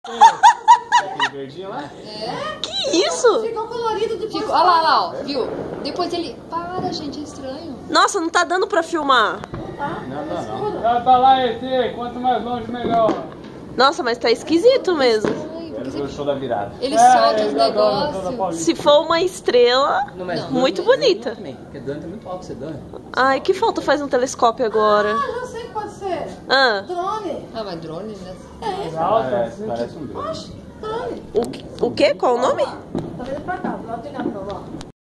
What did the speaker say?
Aquele verdinho lá? É. Que isso? Ficou colorido depois. Ficou, olha lá, ó, viu? Depois ele... Para, gente, é estranho. Nossa, não tá dando pra filmar. Não. Tá lá, ET. Quanto mais longe, melhor. Nossa, mas tá esquisito mesmo. Quero ver o show da virada. Ele solta os negócios. Se for uma estrela, Não, mas muito drone bonita. também, porque drone tá muito alto, você drone. Ai, que falta faz um telescópio agora? Ah, já sei que pode ser. Ah, Drone. Ah, mas drone, né? Parece um drone. Oxe, drone. o quê? Qual o nome? Tá vendo pra cá, do lado de cá, ó.